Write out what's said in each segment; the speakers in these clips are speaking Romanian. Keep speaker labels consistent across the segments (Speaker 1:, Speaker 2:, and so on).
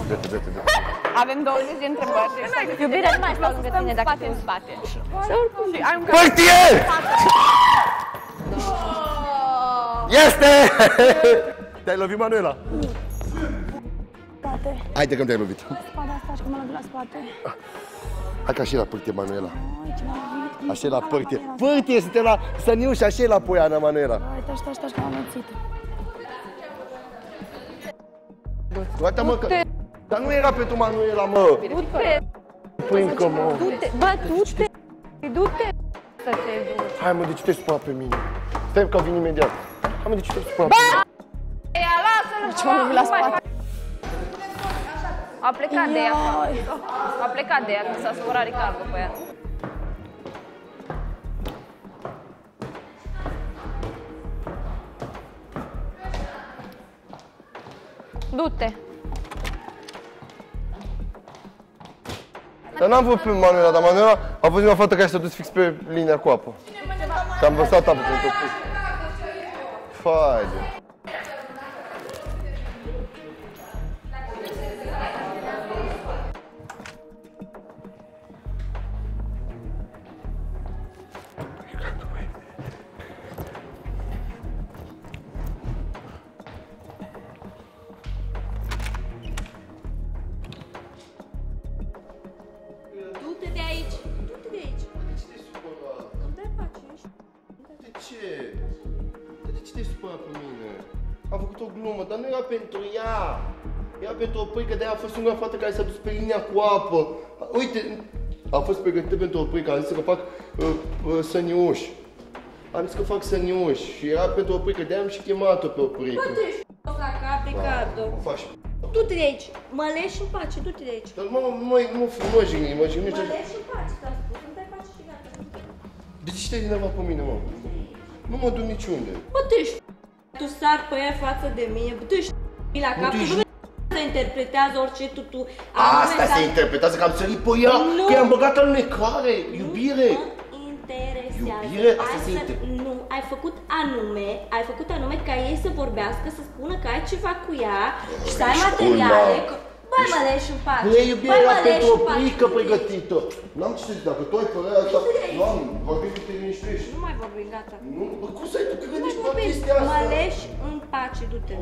Speaker 1: Avem 20 de întrebări.
Speaker 2: Iubire, nu mai stau lângă tine dacă te în spate.
Speaker 3: Portier! Este! Te-ai lovit, Manuela?
Speaker 4: Spate.
Speaker 3: Haide că te-ai lovit.
Speaker 4: Spate asta și că m-a lovit la spate.
Speaker 3: Hai că așa e la pârtie, Manuela.
Speaker 4: Ai, ce m-a lovit.
Speaker 3: Așa e la pârtie. Pârtie, suntem la Săniuș, așa e la Poiana, Manuela.
Speaker 4: Uite, stai, că m-am înțit.
Speaker 3: Gata, mă, că... Dar nu era pentru Manuela, mă.
Speaker 2: Du-te!
Speaker 3: Pâncă, mă.
Speaker 2: Bă, du-te! Du-te! Să te duci.
Speaker 3: Hai, mă, de ce te-ai supărat pe mine? Stai că vin imediat. Hai, mă, de ce te-ai supărat pe mine?
Speaker 2: Ia, lasă-l!
Speaker 4: Ce m-a lovit la spate.
Speaker 2: A plecat de ea. A plecat de ea, că s-a supărat Ricardo pe ea. Du-te!
Speaker 3: Dar n-am văzut pe Manuela, dar Manuela a văzut o fată care s-a dus fix pe linia cu apă. Și am vărsat apă pentru tot. Fai de...
Speaker 5: Du-te de aici! Du-te de aici! Îmi dai pace, ești?
Speaker 3: De ce? De ce te-ai supărat pe mine? Am făcut o glumă, dar nu era pentru ea. Era pentru o pâică, de-aia a fost singura fată care s-a dus pe linia cu apă. Uite, a fost pregătită pentru o pâică, am zis că fac săniuș. Am zis că fac săniuș și era pentru o pâică, de-aia am și chemat-o pe o pâică.
Speaker 5: Bă, tu ești la cap, Ricardo!
Speaker 3: O faci.
Speaker 5: Du-te de aici! Mă leși în pace, du-te de aici!
Speaker 3: Dar mă jigni, mă jigni.
Speaker 5: Mă leși în pace, ți-am spus, îmi dai pace și gata.
Speaker 3: De ce te-ai enervat pe mine, mă? Nu mă duc niciunde.
Speaker 5: Bă, tu ești tu sar pe ea față de mine, bă, tu ești la cap, tu nu se interpretează orice tu.
Speaker 3: Asta se interpretează că am sărit pe ea, că i-am băgat alunecare, iubire.
Speaker 5: Interesează.
Speaker 3: Iubire, asta se
Speaker 5: Nu, ai făcut anume ca ei să vorbească, să spună că ai ceva cu ea și să ai materiale. Băi, mă leși în pace.
Speaker 3: Băi, iubire, era pentru o plică pregătită. N-am ce să zic, dacă tu ai părerea asta, n-am, vorbim cu te liniștești.
Speaker 5: Nu mai vorbim, gata.
Speaker 3: Nu, bă, cum să ai tu, că
Speaker 5: Nu mai
Speaker 3: gândești la
Speaker 5: vorbim,
Speaker 3: chestia asta?
Speaker 5: mă leși în pace, du-te.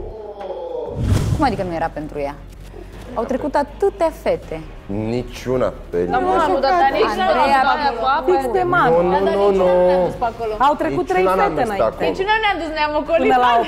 Speaker 2: Cum adică nu era pentru ea? Au trecut atâtea fete.
Speaker 3: Niciuna pe
Speaker 1: Nu, dar nici
Speaker 2: Fix de mamă.
Speaker 3: Nu.
Speaker 4: Au trecut 3 fete înainte.
Speaker 1: Deci noi ne-am dus, ne-am ocolit.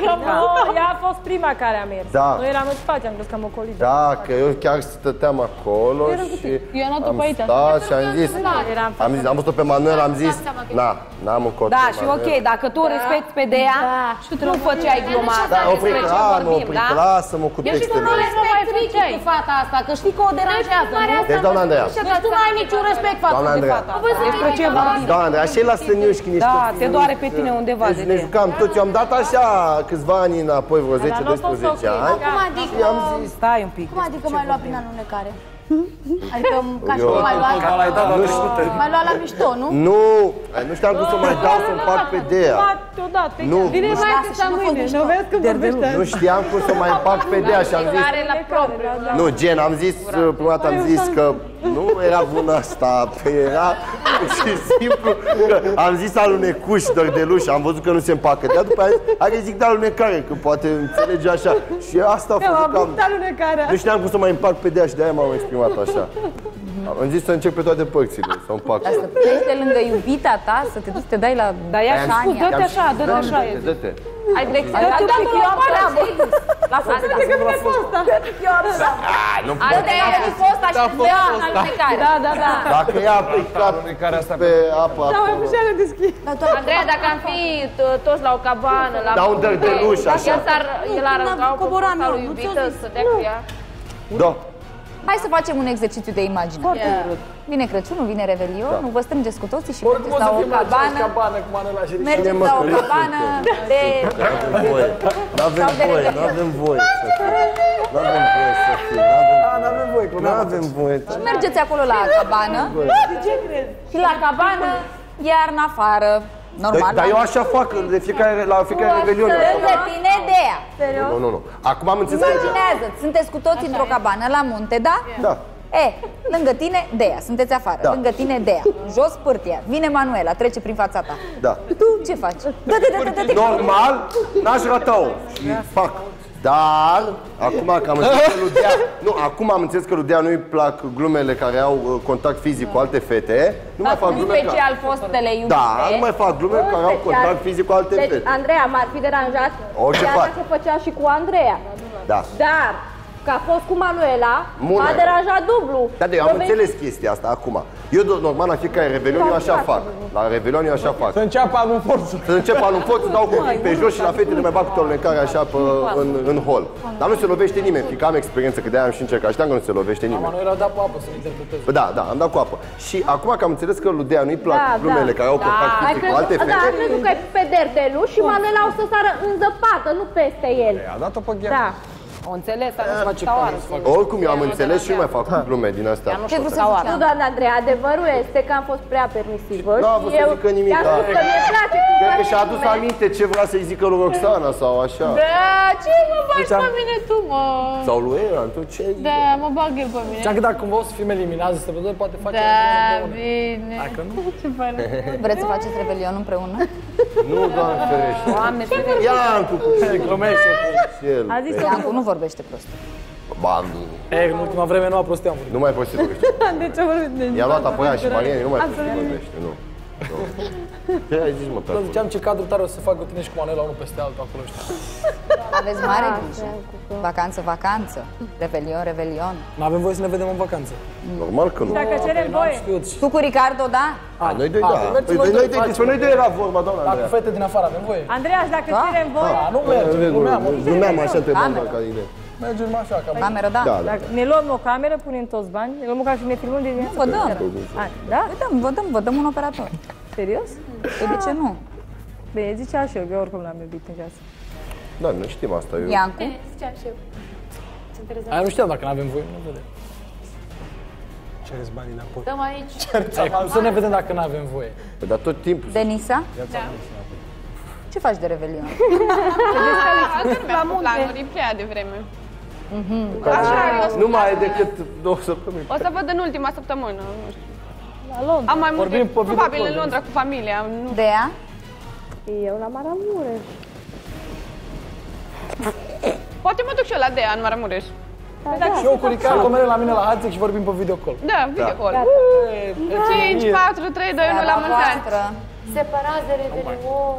Speaker 4: Ea a fost prima care a mers.
Speaker 3: Da.
Speaker 4: Noi eram în spate, am crezut că am ocolit.
Speaker 3: Da, că eu chiar stăteam acolo și
Speaker 1: Eu n-am
Speaker 3: am
Speaker 1: după aici.
Speaker 3: stat și am zis, am văzut-o pe Manuel, am zis, n-am încotro.
Speaker 4: Da, și ok, dacă tu respecti pe Dea, nu făceai gluma asta.
Speaker 3: Da, o frică, lasă-mă cu textele.
Speaker 4: Nu respecti cu fata asta, că știi că o deranjează.
Speaker 3: Deci, doamna Andreea.
Speaker 4: Deci tu nu ai niciun respect față
Speaker 3: Doamna
Speaker 4: de
Speaker 3: Andreea.
Speaker 4: fata asta. Despre ce vorbim?
Speaker 3: Doamna Andreea, așa e la Săniuș când ești
Speaker 4: Da,
Speaker 3: copil.
Speaker 4: te doare pe tine undeva de
Speaker 3: Ne
Speaker 4: Dea.
Speaker 3: jucam toți, eu am dat așa câțiva ani înapoi, vreo 10-12 ani.
Speaker 1: Cum adică?
Speaker 3: Și am zis,
Speaker 4: Stai un pic.
Speaker 1: Cum adică m-ai luat prin alunecare? Adică ca și
Speaker 3: Eu-
Speaker 1: cum m-ai luat...
Speaker 3: nu știu.
Speaker 1: M-ai luat la mișto, nu?
Speaker 3: Nu știam cum să mai dau să împac pe Dea.
Speaker 4: Deodată.
Speaker 3: Nu,
Speaker 1: Bine, mai că ți-am mâine. Nu vezi cum vorbește?
Speaker 3: nu știam cum să mai împac pe Dea și am zis,
Speaker 1: Are la propriu.
Speaker 3: nu, gen, am zis, prima dată am zis că nu era bună asta, era pur și simplu că am zis alunecuș, dărdeluș, am văzut că nu se împacă. De după aia, hai zic de alunecare, că poate înțelege așa. Și asta a făcut că nu știam cum să mai împac pe Dea și de-aia m-am exprimat așa. Am zis să încep pe toate părțile, să împac.
Speaker 2: Dar să pleci de lângă iubita ta, să te duci să te dai la...
Speaker 4: Dar ea și spus, dă-te așa, dă-te așa.
Speaker 3: Dă-te.
Speaker 2: Ai direcția. Dă-te că eu am treabă. Lasă-mă.
Speaker 4: Adică nu e fosta.
Speaker 3: Nu
Speaker 2: Dă-te că nu fosta și te dea în alunecare.
Speaker 4: Da.
Speaker 3: Dacă ea a plecat pe apă acolo.
Speaker 2: Andreea, dacă am fi toți la o cabană, la...
Speaker 3: Da, un dărdeluș, așa.
Speaker 2: El ar arunca o fosta lui iubită să dea cu ea.
Speaker 3: Da.
Speaker 2: Hai să facem un exercițiu de imagine. Vine Crăciunul, vine Revelionul, vă strângeți cu toții și mergeți la o cabană. Mergeți la o cabană de...
Speaker 3: N-avem voie să fim. N-avem voie.
Speaker 2: Și mergeți acolo la cabană. Și la cabană, iarnă afară. Normal.
Speaker 3: Dar eu așa fac la fiecare revelion.
Speaker 2: Lângă tine, Dea.
Speaker 3: Nu. Acum am înțeles că...
Speaker 2: Imaginează, sunteți cu toți într-o cabană la munte, da?
Speaker 3: Da.
Speaker 2: Lângă tine, Dea, sunteți afară.
Speaker 3: Da.
Speaker 2: Lângă tine, Dea. Jos pârtia. Vine Manuela, trece prin fața ta.
Speaker 3: Da.
Speaker 2: Tu ce faci?
Speaker 3: Normal, n-aș rata-o. Și fac. Dar, acum că am înțeles că lui Dea... Nu, acum am înțeles că lui Dea nu-i plac glumele care au contact fizic cu alte fete. Nu mai fac
Speaker 2: În
Speaker 3: glume
Speaker 2: special fostele iubite.
Speaker 3: Da, nu mai fac glume care au contact fizic cu alte
Speaker 5: Deci,
Speaker 3: fete.
Speaker 5: Andreea m-ar fi deranjat.
Speaker 3: Orice
Speaker 5: Chiar
Speaker 3: faci.
Speaker 5: se făcea și cu Andreea.
Speaker 3: Da.
Speaker 5: Dar, că a fost cu Manuela,
Speaker 3: Mult
Speaker 5: m-a
Speaker 3: mai
Speaker 5: deranjat dublu.
Speaker 3: Da, eu am înțeles chestia asta acum. Eu, normal, la fiecare revelion, eu așa fac. La revelion, eu așa fac.
Speaker 6: Să înceapă alul forță.
Speaker 3: Să încep alul foț, dau cu pe jos și la fetele mai bag cu tolnecare așa în hol. Dar nu se lovește nimeni, fiindcă am experiență, că de-aia am și încercat. Știam că nu se lovește nimeni.
Speaker 6: Manuela a dat cu apă să-l interpreteze.
Speaker 3: Da, am dat cu apă. Și acum că am înțeles că lui Dea nu-i plac glumele care au contact fizic cu alte
Speaker 5: Da,
Speaker 3: fete.
Speaker 5: am crezut că e pe Derdelu și Manuela o să sară în zăpadă, nu peste el.
Speaker 6: A dat-o pe gheață.
Speaker 5: Da.
Speaker 4: O înțeles, dar nu
Speaker 6: Face
Speaker 4: stau
Speaker 6: planul să facă.
Speaker 3: Oricum eu am înțeles și nu mai fac glume din astea.
Speaker 2: Ce vreau să
Speaker 5: Nu,
Speaker 2: zic?
Speaker 5: doamna Andreea, adevărul este că am fost prea permisivă.
Speaker 3: Nu a fost să zică nimic.
Speaker 5: I-am spus că mi-e place cum
Speaker 3: Cred că
Speaker 5: faci
Speaker 3: și-a adus
Speaker 5: glume.
Speaker 3: aminte ce vrea să-i zică lui Roxana sau așa.
Speaker 1: Da, ce mă bagi pe mine tu, mă?
Speaker 3: Sau lui Elan, tu ce ai zis?
Speaker 1: Da, mă bag el pe mine.
Speaker 6: Știam că dacă cumva o să fim eliminați, să vedem, poate face
Speaker 1: Da,
Speaker 6: împreună.
Speaker 1: bine.
Speaker 6: Dacă nu,
Speaker 1: Ce fain.
Speaker 2: Vreți să faceți revelion împreună?
Speaker 3: Nu, Doamne ferește.
Speaker 4: Doamne,
Speaker 3: Iancu cu
Speaker 6: glumește.
Speaker 3: el.
Speaker 1: A zis
Speaker 2: Iancu nu vorbește prost.
Speaker 3: Ba, nu.
Speaker 6: În ultima vreme nu a prostit, am vorbit.
Speaker 3: Nu mai poți să vorbești.
Speaker 1: de ce vorbim de
Speaker 3: I-a luat apoi ea și Mariane, nu mai poți să vorbește, nu. Ce ai zis, mă, pe
Speaker 6: Dar
Speaker 3: acolo?
Speaker 6: ziceam ce cadru tare o să fac cu tine și cu Manuela unul peste altul acolo, știi?
Speaker 2: Aveți mare grijă. Vacanță, revelion.
Speaker 6: Nu avem voie să ne vedem în vacanță.
Speaker 3: Normal că nu.
Speaker 1: Dacă cerem voie.
Speaker 6: Știut și...
Speaker 2: Tu cu Ricardo, da?
Speaker 3: Noi doi, da.
Speaker 6: mergem
Speaker 3: Păi,
Speaker 6: noi doi, facem.
Speaker 3: despre noi doi era vorba, doamna
Speaker 6: Dacă
Speaker 3: Andreea.
Speaker 6: fete din afară avem voie.
Speaker 1: Andreea, dacă cerem voie.
Speaker 6: Nu mergem,
Speaker 3: Glumeam așa pe banda
Speaker 2: Cameră.
Speaker 3: ca idee.
Speaker 6: mergem așa, ca
Speaker 2: Cameră, da?
Speaker 3: Da, da.
Speaker 1: Dacă ne luăm o cameră, punem toți bani, ne luăm o cameră și ne filmăm de dimineață.
Speaker 2: Vă dăm.
Speaker 1: Da?
Speaker 2: Vă dăm un operator.
Speaker 1: Serios?
Speaker 2: Păi de ce nu?
Speaker 1: Bine, zicea și eu, că eu oricum l-am iubit în casă.
Speaker 3: Da, noi știm asta. Eu.
Speaker 2: Iancu?
Speaker 6: Aia nu știam dacă nu avem voie, nu vedem. Cereți banii înapoi.
Speaker 4: Dăm aici.
Speaker 6: Hai, cum să ne vedem dacă nu avem voie?
Speaker 3: Păi, dar tot timpul.
Speaker 2: Denisa? Ce faci de revelion?
Speaker 7: La planuri, prea devreme.
Speaker 3: Nu mai e decât 2 săptămâni.
Speaker 7: O să văd în ultima săptămână, nu știu.
Speaker 1: La Londra.
Speaker 7: Am mai multe,
Speaker 6: Vorbim pe video
Speaker 7: probabil
Speaker 6: call,
Speaker 7: în Londra cu familia. Nu.
Speaker 2: Dea?
Speaker 5: Eu la Maramureș.
Speaker 7: Poate mă duc și eu la Dea în Maramureș.
Speaker 6: Și eu cu Ricardo merg la mine la Hațec și vorbim pe video call.
Speaker 7: Da, video call. 5, 4, 3, 2, 1 la mulți ani.
Speaker 4: Separați de revelion.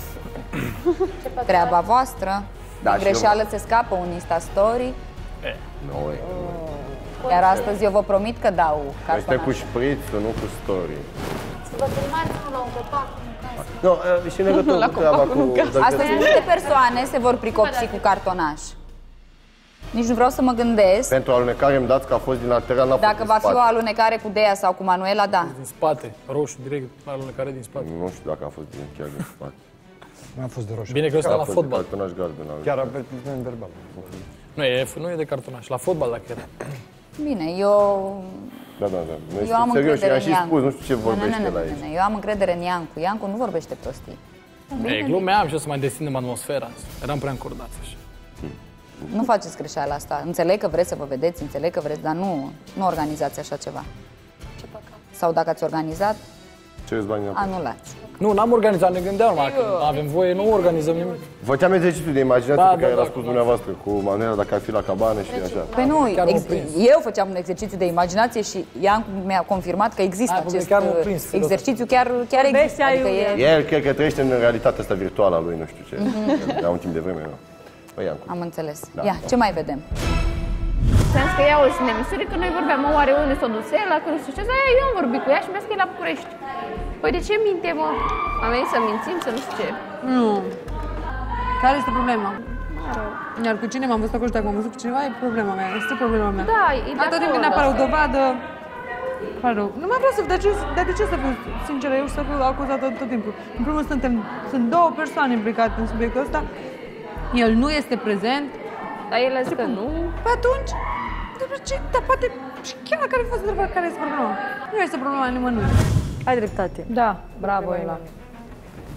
Speaker 2: Treaba voastră.
Speaker 3: Da,
Speaker 2: Din
Speaker 3: și
Speaker 2: greșeală se scapă un Insta Story.
Speaker 3: Noi.
Speaker 2: Iar astăzi eu vă promit că dau
Speaker 3: Noi suntem cu
Speaker 2: cartonaș.
Speaker 3: șprițul, nu cu story.
Speaker 4: Vă filmați unul la un copac.
Speaker 3: Nu, și în legătură cu treaba cu...
Speaker 2: Astăzi multe persoane se vor pricopsi cu cartonaș. Nici nu vreau să mă gândesc.
Speaker 3: Pentru alunecare îmi dați că a fost din lateral, n-a fost
Speaker 2: Dacă
Speaker 3: din
Speaker 2: va fi
Speaker 3: spate.
Speaker 2: o alunecare cu Dea sau cu Manuela, da.
Speaker 6: Din spate, roșu, direct la alunecare din spate.
Speaker 3: Nu știu dacă a fost chiar din spate.
Speaker 8: Nu a fost de roșu.
Speaker 6: Bine că ăsta
Speaker 3: A
Speaker 6: la
Speaker 3: fost
Speaker 6: fotbal.
Speaker 3: de cartonaș galben.
Speaker 8: Chiar avertisment verbal.
Speaker 6: Nu e de cartonaș, la fotbal dacă era.
Speaker 2: Bine, eu
Speaker 3: Da. Noi
Speaker 2: am
Speaker 3: suntem serios și
Speaker 2: încredere
Speaker 3: i-am
Speaker 2: în
Speaker 3: și
Speaker 2: Iancu.
Speaker 3: spus, nu știu ce vorbește la aici.
Speaker 2: Eu am încredere în Iancu. Iancu nu vorbește prostii.
Speaker 6: Glumeam și o să mai destindem atmosfera. Eram prea încordați așa.
Speaker 2: Nu faceți greșeala asta. Înțeleg că vreți să vă vedeți, înțeleg că vreți, dar nu organizați așa ceva. Ce păcat. Sau dacă ați organizat,
Speaker 3: Cereți bani înapoi.
Speaker 2: anulați.
Speaker 6: Nu, n-am organizat, ne gândeam, numai că nu avem voie, nu organizăm nimic.
Speaker 3: Făceam exercițiul de imaginație
Speaker 6: Da,
Speaker 3: pe care
Speaker 6: da,
Speaker 3: l-a
Speaker 6: da,
Speaker 3: spus
Speaker 6: da.
Speaker 3: dumneavoastră cu Manuela, dacă ar fi la cabană și așa.
Speaker 2: Păi nu,
Speaker 6: Chiar m-am prins.
Speaker 2: eu făceam un exercițiu de imaginație și Iancu mi-a confirmat că există
Speaker 6: Hai,
Speaker 2: acest
Speaker 6: chiar m-am prins,
Speaker 2: exercițiu, chiar există. Adică e...
Speaker 3: El cred că trăiește în realitatea asta virtuală a lui, nu știu ce. La un timp de vreme, nu. Păi, Iancu.
Speaker 2: Am înțeles.
Speaker 3: Da,
Speaker 2: Ia,
Speaker 3: da.
Speaker 2: ce mai vedem?
Speaker 7: Sens că ea o în emisuri, că noi vorbeam, mă, oare unde s-o dus ela, că nu știu ce, aia eu am vorbit cu ea și mi-a zis că e la București. Păi de ce minte, mă? Am venit să mințim, să nu știu ce.
Speaker 9: Nu. Care este problema? Iar cu cine m-am văzut acolo și dacă m-am văzut cu cineva, e problema mea. Este problema mea.
Speaker 7: Da, e de
Speaker 9: Atât timp când
Speaker 7: acord
Speaker 9: apare o
Speaker 7: asta.
Speaker 9: dovadă, pare rău. Nu mai vreau să... Dar de ce să fiu sinceră? Eu să fiu acuzată tot timpul. În primul rând, sunt 2 persoane implicate în subiectul ăsta. El nu este prezent.
Speaker 7: Dar el a zis că nu.
Speaker 9: Pe atunci, dar poate și chiar dacă ar fi fost întrebat care este problema. Nu este problema nimănui.
Speaker 1: Ai dreptate.
Speaker 4: Da, bravo, Ela.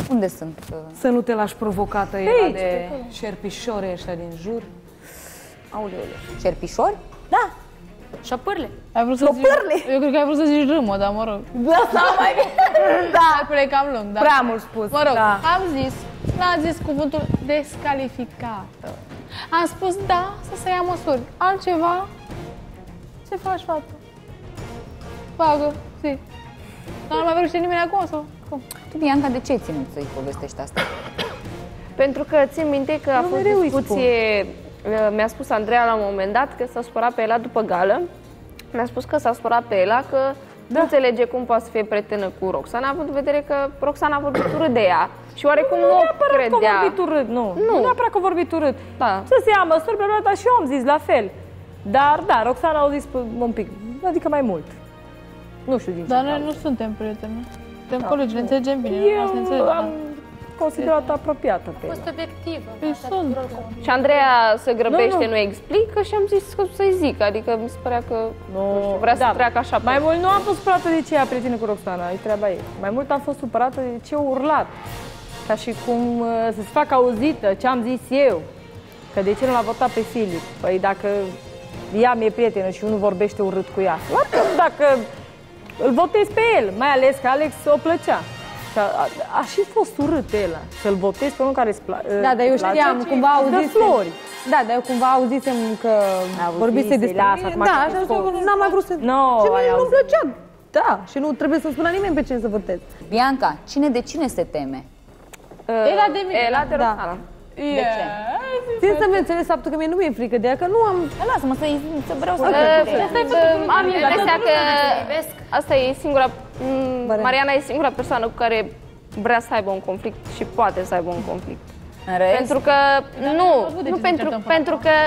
Speaker 2: Unde sunt?
Speaker 4: Să nu te lași provocată, era de șerpișore ăștia din jur.
Speaker 2: Aoleu, șerpișori?
Speaker 5: Da. Șopârle.
Speaker 7: Ai vrut să zici... Eu cred că ai vrut să zici râmă, dar mă rog.
Speaker 5: Da, mai bine.
Speaker 7: Da, acolo e cam lung, da.
Speaker 4: Prea mult spus.
Speaker 7: Mă rog,
Speaker 4: da.
Speaker 7: am zis, n-a zis cuvântul descalificată. Am spus da, să se ia măsuri. Altceva? Ce faci, fată? Bagă, zi. Dar nu mai vorbește nimeni acum sau cum?
Speaker 2: Tu, Bianca, de ce ai ținut să-i povestești asta?
Speaker 7: Pentru că țin minte că a fost discuție, mi-a spus Andreea la un moment dat că s-a supărat pe Ela după gală. Mi-a spus că s-a supărat pe Ela, că nu înțelege cum poate să fie prietenă cu Roxana, având în vedere că Roxana a vorbit urât de ea. Și oarecum nu credea.
Speaker 4: Nu vorbit urât, nu. Nu neapărat că a vorbit urât. Da. Să se ia măsuri, dar și eu am zis la fel. Dar, da, Roxana a zis un pic, adică mai mult. Nu știu din ce.
Speaker 7: Dar noi nu suntem prieteni. Suntem colegi, ne înțelegem bine.
Speaker 4: Eu am considerat apropiată pe ea.
Speaker 5: Fost obiectivă.
Speaker 7: Și Andreea se grăbește, nu explică și am zis că să-i zic. Adică mi se părea că vrea să treacă așa.
Speaker 4: Mai mult nu am fost supărată de ce ea prietenă cu Roxana, e treaba ei. Mai mult am fost supărată de ce a urlat. Ca și cum să se facă auzită ce am zis eu. Că de ce nu l-a votat pe Filip? Păi dacă ea mi-e prietenă și unul vorbește urât cu ea. Dacă îl votez pe el, mai ales că Alex o plăcea. A și fost urât Ela, să-l votez pe unul care îți place.
Speaker 9: Da, dar eu știam, cumva auzisem.
Speaker 4: Flori.
Speaker 9: Da, dar eu cumva auzisem că vorbise despre mine. Da, așa n-am mai vrut să... Și mie nu-mi plăcea. Da, și nu trebuie să spună nimeni pe cine să votez.
Speaker 2: Bianca, cine de cine se teme?
Speaker 7: Ela de mine.
Speaker 4: Ela de Roxana.
Speaker 2: De ce?
Speaker 9: Țin să menționez faptul că mie nu mi-e frică de ea, că nu am...
Speaker 2: Lasă-mă să vreau să...
Speaker 7: Am impresia că asta e singura... Mariana e singura persoană cu care vrea să aibă un conflict și poate să aibă un conflict. Pentru că... Pentru că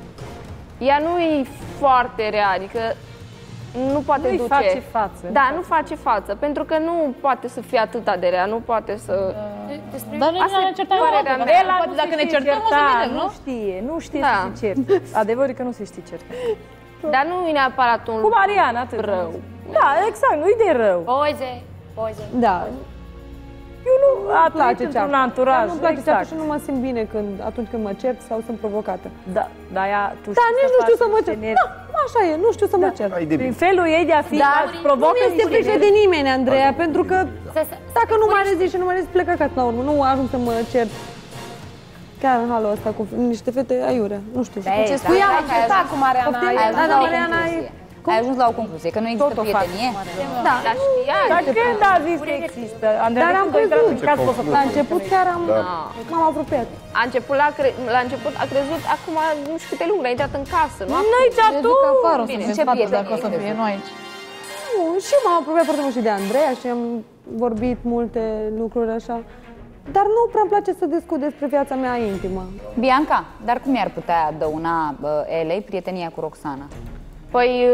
Speaker 7: ea nu e foarte rea, adică nu poate duce.
Speaker 4: Face față.
Speaker 7: Da, nu face față, pentru că nu poate să fie atât de rea, nu poate să...
Speaker 5: Dar noi ne certăm
Speaker 7: părerea mea.
Speaker 4: Poate dacă ne certăm o să vedem, nu? Nu știe să se certe. Adevărul că nu se știe certa.
Speaker 7: Dar nu e neapărat un
Speaker 4: cu Mariana, atât.
Speaker 7: Rău.
Speaker 4: Da, exact, nu-i de rău.
Speaker 5: Poze.
Speaker 9: Da.
Speaker 4: Eu nu place într-un anturaj.
Speaker 9: Nu-mi place exact. Și nu mă simt bine atunci când mă cert sau sunt provocată.
Speaker 4: Da, dar ea, tu
Speaker 9: știi nici nu știu să mă cert. Da, așa e, nu știu să mă cert.
Speaker 4: Prin felul ei de a fi, provocă
Speaker 9: nu este frică de nimeni, Andreea, pentru că dacă nu mă rezist și nu mă rezist, plec acasă la urmă. Nu ajung să mă cert chiar în halul ăsta cu niște fete aiurea. Nu știu.
Speaker 5: Cu ea am certat cu Mariana.
Speaker 9: Mariana e...
Speaker 2: Ai ajuns la o concluzie, că nu există prietenie?
Speaker 9: Da,
Speaker 4: dar când a zis că există?
Speaker 9: Dar am crezut. La început chiar m-am apropiat.
Speaker 7: La început a crezut, acum nu știu câte luni, a intrat în casă.
Speaker 4: Nu aici tu!
Speaker 7: Ce prietenie dacă o să fie, nu aici.
Speaker 9: Nu, și m-am apropiat foarte mult și de Andreea și am vorbit multe lucruri așa. Dar nu prea-mi place să discut despre viața mea intimă.
Speaker 2: Bianca, dar cum i-ar putea dăuna Elei prietenia cu Roxana?
Speaker 7: Păi,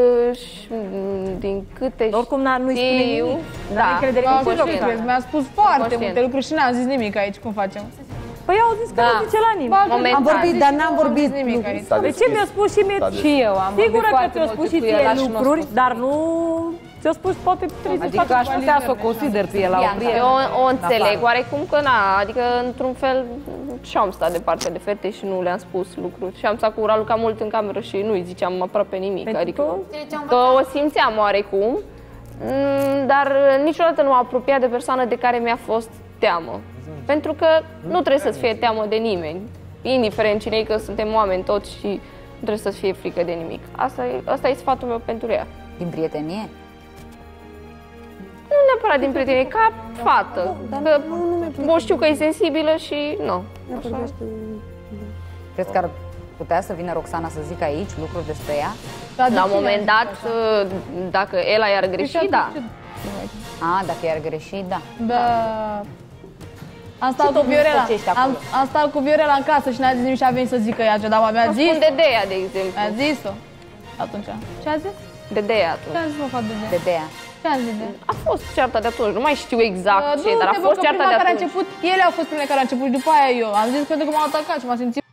Speaker 7: din câte
Speaker 4: oricum nu-i spune nimic.
Speaker 7: Da, mi-a spus foarte multe lucruri și n-am zis nimic aici, cum facem?
Speaker 4: Păi au zis că nu zice la nimeni.
Speaker 9: Am vorbit, dar n-am vorbit nimic aici.
Speaker 4: De ce mi-a spus și mie?
Speaker 7: Și eu am vorbit
Speaker 4: sigură că
Speaker 7: foarte
Speaker 4: ți-a spus și ție lucruri, dar nu... Ți-a spus poate 30.
Speaker 7: Adică aș putea să o consider pe el. Eu o înțeleg, oarecum că na, adică într-un fel și-am stat departe de fete și nu le-am spus lucruri. Și am stat cu Raluca mult în cameră și nu-i ziceam aproape nimic, adică că o simțeam oarecum, dar niciodată nu m-am apropiat de persoană de care mi-a fost teamă. Pentru că nu trebuie să-ți fie teamă de nimeni, indiferent cine e, că suntem oameni toți și nu trebuie să-ți fie frică de nimic. Asta e sfatul meu pentru ea.
Speaker 2: Din prietenie?
Speaker 7: Nu neapărat din prietenie, ca fată. Că știu că e sensibilă și nu.
Speaker 2: Crezi că ar putea să vină Roxana să zică aici lucruri despre ea?
Speaker 7: La un moment dat, dacă Ela i-ar greși, da.
Speaker 2: Dacă i-ar greși, da.
Speaker 7: Da. Am stat cu Viorela în casă și n-a zis nimic și a venit să zică ea ce, dar mi-a zis. Spun Dedea, de exemplu. Mi-a zis-o. Atunci. Ce a zis? Dedea atunci. Ce a zis, mă, fac Dedea?
Speaker 2: Dedea.
Speaker 7: Ce a zis? A fost cearta de atunci, nu mai știu exact ce, dar a fost cearta de atunci. Ele au fost primele care au început, după aia eu. Am zis pentru că m-au atacat și m-am simțit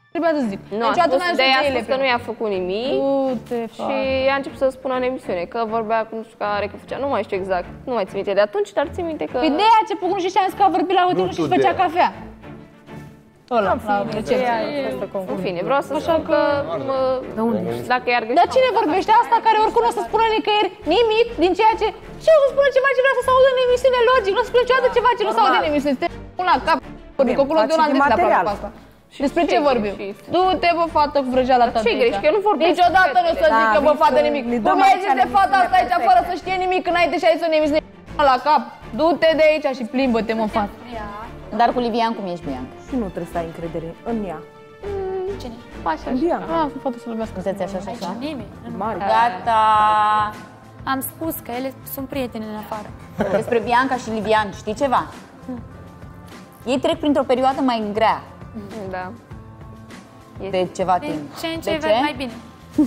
Speaker 1: Trebuia să zic.
Speaker 7: Nu, a spus, de-aia a spus că nu i-a făcut nimic și a început să spună în emisiune că vorbea cu nu știu care, că făcea, nu mai știu exact, nu mai țin minte de atunci, dar țin minte că...
Speaker 1: Păi de-aia a început și știam că a vorbit la hotel și făcea cafea. Ăla,
Speaker 7: în fine, vreau să spun că dacă i-ar găsi...
Speaker 1: Dar cine vorbește asta care oricum nu o să spună nicăieri nimic din ceea ce... Ce o să spună ceva ce vrea să se audă în emisiune, logic, nu o să spună niciodată ceva ce nu se aude în emisiune. Te la cap, copilul de un an de la asta. Despre ce vorbim? Du-te, bă, fată cu vrăjeala ta.
Speaker 7: Ce grești? Că eu nu vorbesc.
Speaker 1: Niciodată nu o să zic că, bă, fată, nimic. Cum ai zis de fata asta aici fără să știe nimic înainte și ai să ne emisiune la cap? Du-te de aici și plimbă-te, mă, fată.
Speaker 2: Dar cu Livian cum ești, Bianca?
Speaker 4: Și nu trebuie să ai încredere în ea.
Speaker 1: Cine?
Speaker 7: Așa.
Speaker 4: Bianca.
Speaker 1: Ah, fată să vorbească.
Speaker 2: Sunteți așa și așa?
Speaker 1: Nimeni.
Speaker 2: Gata!
Speaker 1: Am spus că ele sunt prietene în afară.
Speaker 2: Despre Bianca și Livian, știi ceva? Ei trec printr-o perioadă mai grea
Speaker 7: Da.
Speaker 2: de ceva timp.
Speaker 1: Ce în ce
Speaker 2: De
Speaker 1: vezi mai bine?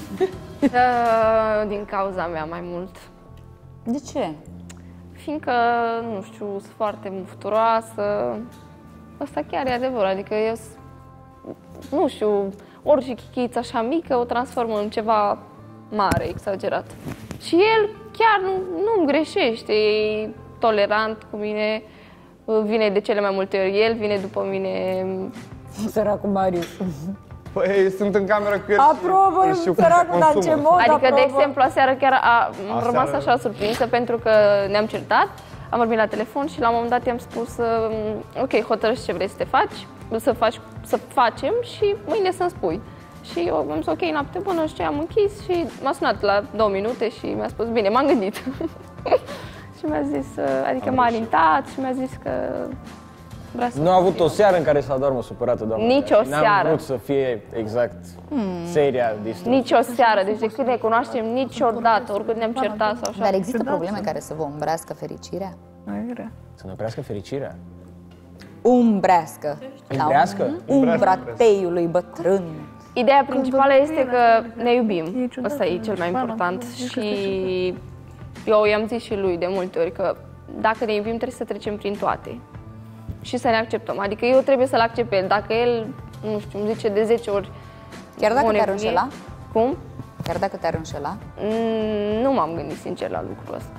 Speaker 7: Din cauza mea mai mult.
Speaker 2: De ce?
Speaker 7: Fiindcă, nu știu, sunt foarte mufturoasă. Asta chiar e adevărat, adică eu, nu știu, orice chichiță așa mică o transformă în ceva mare, exagerat. Și el chiar nu-mi greșește, e tolerant cu mine, vine de cele mai multe ori el, vine după mine.
Speaker 4: Săracul Marius.
Speaker 8: Păi sunt în cameră că
Speaker 4: Aprobă, săracul, dar ce mod
Speaker 7: Adică,
Speaker 4: aprobă.
Speaker 7: de exemplu, aseară chiar am rămas așa surprinsă pentru că ne-am certat, am vorbit la telefon și la un moment dat i-am spus ok, hotărăști ce vrei să te faci, să facem și mâine să-mi spui. Și eu am zis ok, noapte bună și am închis și m-a sunat la 2 minute și mi-a spus bine, m-am gândit. Și mi-a zis, adică m-a alintat și mi-a zis că vrea să...
Speaker 8: nu a avut o seară în care să adormă supărată, doamna.
Speaker 7: Nici o
Speaker 8: N-am
Speaker 7: seară.
Speaker 8: vrut să fie exact seria distrusă.
Speaker 7: Nici o seară, deci de când ne cunoaștem niciodată, oricând ne-am certat sau așa.
Speaker 2: Dar există probleme care să vă umbrească fericirea?
Speaker 8: Să ne oprească fericirea.
Speaker 2: Umbrească.
Speaker 8: Umbrească?
Speaker 2: Umbra teiului bătrân.
Speaker 7: Ideea principală este că ne iubim. Asta e cel mai important și eu i-am zis și lui de multe ori că dacă ne iubim trebuie să trecem prin toate și să ne acceptăm. Adică eu trebuie să-l accept pe el. Dacă el, nu știu, îmi zice de 10 ori
Speaker 2: Chiar dacă
Speaker 7: o
Speaker 2: te-ar
Speaker 7: nebunie.
Speaker 2: înșela?
Speaker 7: Cum?
Speaker 2: Chiar dacă te-ar înșela?
Speaker 7: Nu m-am gândit sincer la lucrul ăsta.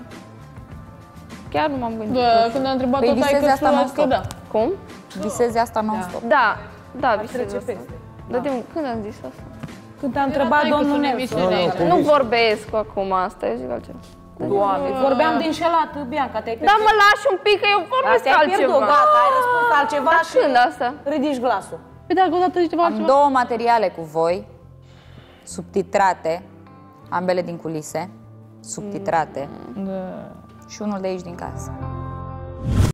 Speaker 7: Chiar nu m-am gândit.
Speaker 1: Bă, când a întrebat
Speaker 2: Păi
Speaker 1: tot
Speaker 2: visezi
Speaker 1: taică
Speaker 2: asta non-stop.
Speaker 1: da.
Speaker 7: Cum?
Speaker 2: Visezi asta non-stop.
Speaker 7: Da, visez asta. Dar când am zis asta?
Speaker 4: Când te-a întrebat domnul Nelson.
Speaker 7: Nu vorbesc acum asta, eu zic altceva.
Speaker 4: Doamne, vorbeam de înșelat, Bianca, te-ai pierdut.
Speaker 7: Da, mă lași un pic, că eu vorbesc
Speaker 4: Te-ai pierdut,
Speaker 7: altceva.
Speaker 4: gata, ai răspuns altceva
Speaker 7: Dar
Speaker 4: și
Speaker 7: când asta?
Speaker 4: ridici glasul.
Speaker 1: Păi dacă odată zici ceva
Speaker 2: Am
Speaker 1: altceva.
Speaker 2: 2 materiale cu voi, subtitrate, ambele din culise, subtitrate, și unul de aici din casă.